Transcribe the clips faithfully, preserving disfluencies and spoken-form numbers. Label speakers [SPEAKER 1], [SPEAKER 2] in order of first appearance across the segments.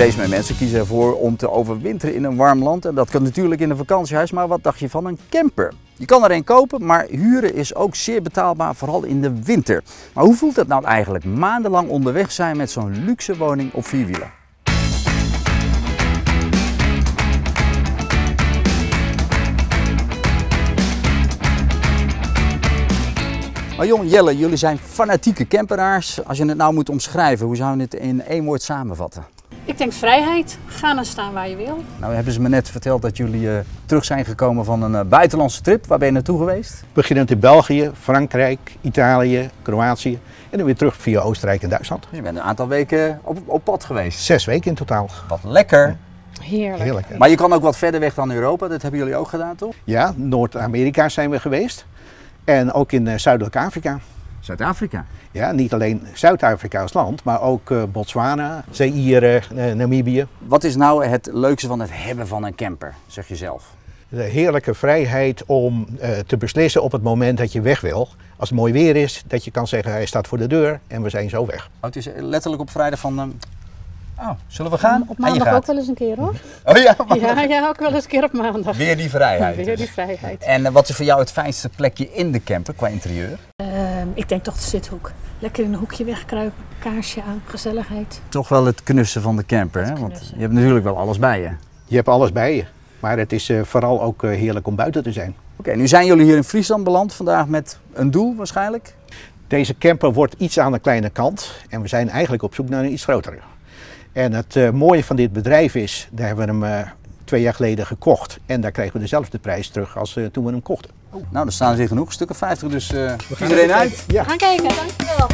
[SPEAKER 1] Steeds meer mensen kiezen ervoor om te overwinteren in een warm land. En dat kan natuurlijk in een vakantiehuis, maar wat dacht je van een camper? Je kan er een kopen, maar huren is ook zeer betaalbaar, vooral in de winter. Maar hoe voelt het nou eigenlijk maandenlang onderweg zijn met zo'n luxe woning op vier wielen? Marjon, Jelle, jullie zijn fanatieke camperaars. Als je het nou moet omschrijven, hoe zou je het in één woord samenvatten?
[SPEAKER 2] Ik denk vrijheid. Gaan en staan waar je wil.
[SPEAKER 1] Nou hebben ze me net verteld dat jullie uh, terug zijn gekomen van een uh, buitenlandse trip. Waar ben je naartoe geweest?
[SPEAKER 3] Beginnend in België, Frankrijk, Italië, Kroatië en dan weer terug via Oostenrijk en Duitsland.
[SPEAKER 1] Dus je bent een aantal weken op, op pad geweest.
[SPEAKER 3] Zes weken in totaal.
[SPEAKER 1] Wat lekker.
[SPEAKER 2] Heerlijk.
[SPEAKER 3] Heerlijk. Hè?
[SPEAKER 1] Maar je kan ook wat verder weg dan Europa, dat hebben jullie ook gedaan toch?
[SPEAKER 3] Ja, Noord-Amerika zijn we geweest en ook in uh, Zuidelijk Afrika.
[SPEAKER 1] Zuid-Afrika?
[SPEAKER 3] Ja, niet alleen Zuid-Afrika als land, maar ook uh, Botswana, Zaïre, uh, Namibië.
[SPEAKER 1] Wat is nou het leukste van het hebben van een camper, zeg je zelf?
[SPEAKER 3] De heerlijke vrijheid om uh, te beslissen op het moment dat je weg wil. Als het mooi weer is, dat je kan zeggen hij staat voor de deur en we zijn zo weg.
[SPEAKER 1] Oh, het is letterlijk op vrijdag van, um... oh, zullen we gaan?
[SPEAKER 2] Op maandag ook wel eens een keer hoor.
[SPEAKER 1] Oh ja? Maar...
[SPEAKER 2] Ja, ja, ook wel eens een keer op maandag.
[SPEAKER 1] Weer die vrijheid.
[SPEAKER 2] Weer die vrijheid.
[SPEAKER 1] En uh, wat is voor jou het fijnste plekje in de camper qua interieur?
[SPEAKER 2] Uh, ik denk toch de zithoek. Lekker in een hoekje wegkruipen, kaarsje aan, gezelligheid.
[SPEAKER 1] Toch wel het knussen van de camper, hè? Want je hebt natuurlijk wel alles bij je.
[SPEAKER 3] Je hebt alles bij je, maar het is uh, vooral ook uh, heerlijk om buiten te zijn.
[SPEAKER 1] Oké, okay, nu zijn jullie hier in Friesland beland vandaag met een doel waarschijnlijk?
[SPEAKER 3] Deze camper wordt iets aan de kleine kant en we zijn eigenlijk op zoek naar een iets grotere. En het uh, mooie van dit bedrijf is, daar hebben we hem uh, twee jaar geleden gekocht en daar krijgen we dezelfde prijs terug als uh, toen we hem kochten.
[SPEAKER 1] Oh, nou, er staan er genoeg, stukken vijftig, dus uh, kies er één uit.
[SPEAKER 3] Ja.
[SPEAKER 2] We gaan kijken, dankjewel.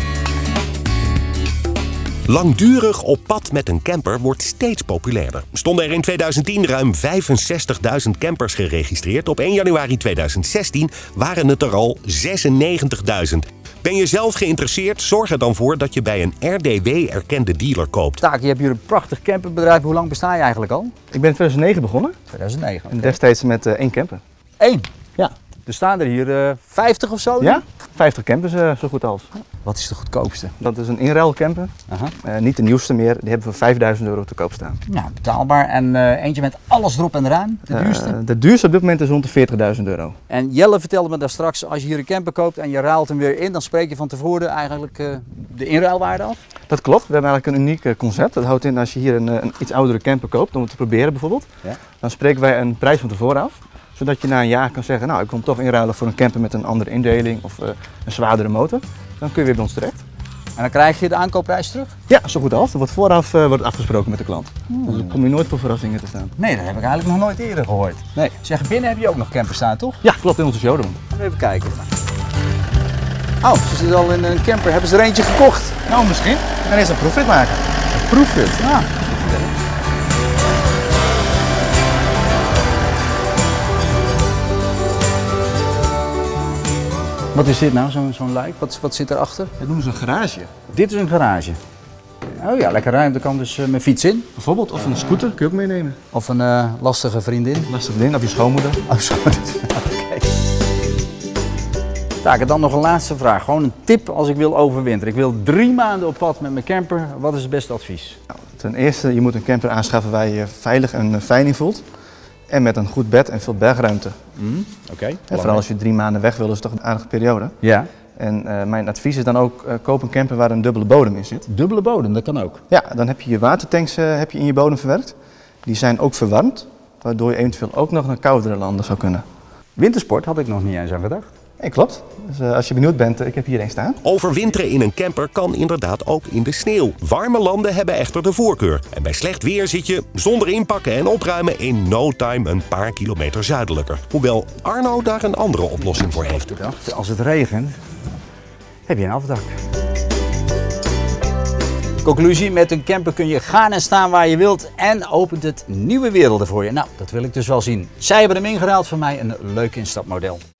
[SPEAKER 4] Langdurig op pad met een camper wordt steeds populairder. Stonden er in tweeduizend tien ruim vijfenzestigduizend campers geregistreerd. Op één januari tweeduizend zestien waren het er al zesennegentigduizend. Ben je zelf geïnteresseerd? Zorg er dan voor dat je bij een R D W-erkende dealer koopt.
[SPEAKER 1] Taak, je hebt hier een prachtig camperbedrijf. Hoe lang besta je eigenlijk al?
[SPEAKER 5] Ik ben in tweeduizend negen begonnen.
[SPEAKER 1] tweeduizend negen. Okay.
[SPEAKER 5] En destijds met uh, één camper.
[SPEAKER 1] Eén?
[SPEAKER 5] Ja.
[SPEAKER 1] Er staan er hier uh, vijftig of zo?
[SPEAKER 5] Ja, vijftig campers uh, zo goed als.
[SPEAKER 1] Wat is de goedkoopste?
[SPEAKER 5] Dat is een inruilcamper. Uh, niet de nieuwste meer, die hebben we voor vijfduizend euro te koop staan.
[SPEAKER 1] Ja, betaalbaar. En uh, eentje met alles erop en eraan, de duurste?
[SPEAKER 5] Uh, de duurste op dit moment is rond de veertigduizend euro.
[SPEAKER 1] En Jelle vertelde me daar straks, als je hier een camper koopt en je ruilt hem weer in, dan spreek je van tevoren eigenlijk uh, de inruilwaarde af?
[SPEAKER 5] Dat klopt, we hebben eigenlijk een uniek concept. Dat houdt in als je hier een, een iets oudere camper koopt, om het te proberen bijvoorbeeld, ja. Dan spreken wij een prijs van tevoren af. Zodat je na een jaar kan zeggen, nou ik wil hem toch inruilen voor een camper met een andere indeling of uh, een zwaardere motor. Dan kun je weer bij ons terecht.
[SPEAKER 1] En dan krijg je de aankoopprijs terug?
[SPEAKER 5] Ja, zo goed als. Dat wordt vooraf uh, wordt afgesproken met de klant. Hmm. Dus dan kom je nooit voor verrassingen te staan.
[SPEAKER 1] Nee, dat heb ik eigenlijk nog nooit eerder gehoord.
[SPEAKER 5] Nee.
[SPEAKER 1] Zeg, binnen heb je ook nog campers staan, toch?
[SPEAKER 5] Ja, klopt, in onze showroom.
[SPEAKER 1] Even kijken. Oh, ze zitten al in een camper. Hebben ze er eentje gekocht?
[SPEAKER 5] Nou, misschien. We gaan eerst een proefrit maken.
[SPEAKER 1] Een proefrit? Ja. Wat is dit nou, zo'n zo'n luik? Wat, wat zit erachter?
[SPEAKER 5] Dat noemen ze een garage.
[SPEAKER 1] Dit is een garage. Oh ja, lekker ruimte, kan dus uh, mijn fiets in.
[SPEAKER 5] Bijvoorbeeld, of een scooter kun je ook meenemen.
[SPEAKER 1] Of een uh, lastige vriendin.
[SPEAKER 5] Lastige vriendin, of je schoonmoeder.
[SPEAKER 1] Oh, zo. Oké. Taak, dan nog een laatste vraag. Gewoon een tip als ik wil overwinteren. Ik wil drie maanden op pad met mijn camper. Wat is het beste advies?
[SPEAKER 5] Nou, ten eerste, je moet een camper aanschaffen waar je je veilig en fijn in voelt. En met een goed bed en veel bergruimte.
[SPEAKER 1] Mm, Oké. Okay.
[SPEAKER 5] Vooral als je drie maanden weg wil, is het toch een aardige periode.
[SPEAKER 1] Ja.
[SPEAKER 5] En uh, mijn advies is dan ook, uh, koop een camper waar een dubbele bodem in zit.
[SPEAKER 1] Dubbele bodem, dat kan ook?
[SPEAKER 5] Ja, dan heb je je watertanks uh, heb je in je bodem verwerkt. Die zijn ook verwarmd, waardoor je eventueel ook nog naar koudere landen zou kunnen.
[SPEAKER 1] Wintersport had ik nog niet eens aan gedacht.
[SPEAKER 5] Nee, klopt. Dus uh, als je benieuwd bent, uh, ik heb hier een staan.
[SPEAKER 4] Overwinteren in een camper kan inderdaad ook in de sneeuw. Warme landen hebben echter de voorkeur. En bij slecht weer zit je, zonder inpakken en opruimen, in no time een paar kilometer zuidelijker. Hoewel Arno daar een andere oplossing voor heeft.
[SPEAKER 1] Als het regent, heb je een afdak. Conclusie, met een camper kun je gaan en staan waar je wilt en opent het nieuwe werelden voor je. Nou, dat wil ik dus wel zien. Zij hebben hem ingeruild, voor mij een leuk instapmodel.